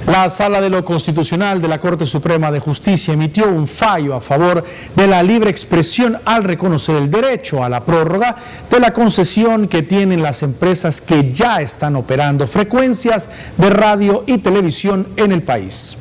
La Sala de lo Constitucional de la Corte Suprema de Justicia emitió un fallo a favor de la libre expresión al reconocer el derecho a la prórroga de la concesión que tienen las empresas que ya están operando frecuencias de radio y televisión en el país.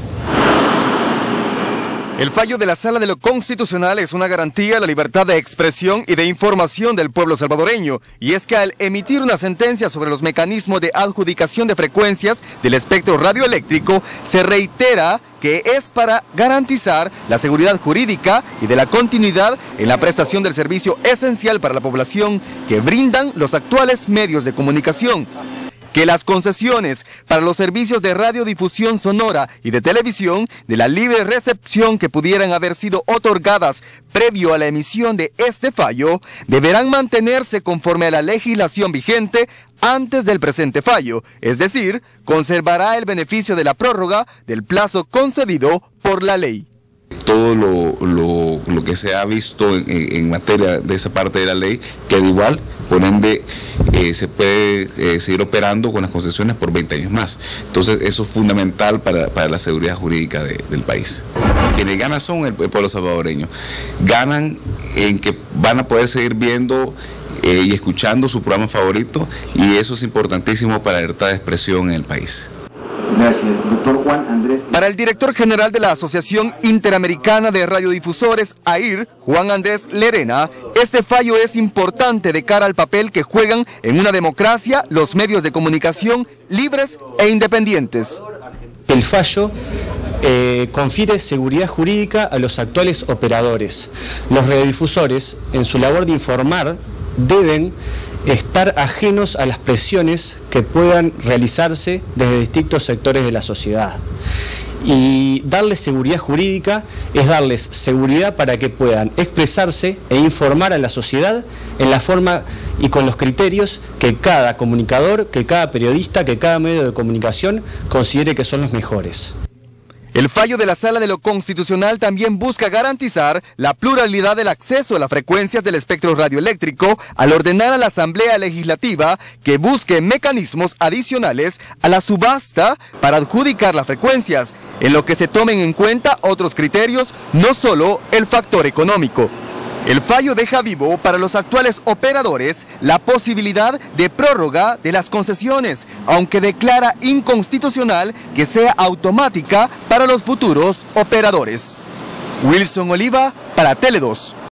El fallo de la Sala de lo Constitucional es una garantía a la libertad de expresión y de información del pueblo salvadoreño, y es que al emitir una sentencia sobre los mecanismos de adjudicación de frecuencias del espectro radioeléctrico, se reitera que es para garantizar la seguridad jurídica y de la continuidad en la prestación del servicio esencial para la población que brindan los actuales medios de comunicación. Que las concesiones para los servicios de radiodifusión sonora y de televisión de la libre recepción que pudieran haber sido otorgadas previo a la emisión de este fallo deberán mantenerse conforme a la legislación vigente antes del presente fallo, es decir, conservará el beneficio de la prórroga del plazo concedido por la ley. Todo lo que se ha visto en materia de esa parte de la ley queda igual, por ende se puede seguir operando con las concesiones por 20 años más. Entonces eso es fundamental para la seguridad jurídica del país. Quienes ganan son el pueblo salvadoreño, ganan en que van a poder seguir viendo y escuchando su programa favorito, y eso es importantísimo para la libertad de expresión en el país. Gracias, doctor Juan Andrés. Para el director general de la Asociación Interamericana de Radiodifusores, AIR, Juan Andrés Lerena, este fallo es importante de cara al papel que juegan en una democracia los medios de comunicación libres e independientes. El fallo confiere seguridad jurídica a los actuales operadores. Los radiodifusores, en su labor de informar, deben estar ajenos a las presiones que puedan realizarse desde distintos sectores de la sociedad. Y darles seguridad jurídica es darles seguridad para que puedan expresarse e informar a la sociedad en la forma y con los criterios que cada comunicador, que cada periodista, que cada medio de comunicación considere que son los mejores. El fallo de la Sala de lo Constitucional también busca garantizar la pluralidad del acceso a las frecuencias del espectro radioeléctrico al ordenar a la Asamblea Legislativa que busque mecanismos adicionales a la subasta para adjudicar las frecuencias, en lo que se tomen en cuenta otros criterios, no solo el factor económico. El fallo deja vivo para los actuales operadores la posibilidad de prórroga de las concesiones, aunque declara inconstitucional que sea automática para los futuros operadores. Wilson Oliva para Tele 2.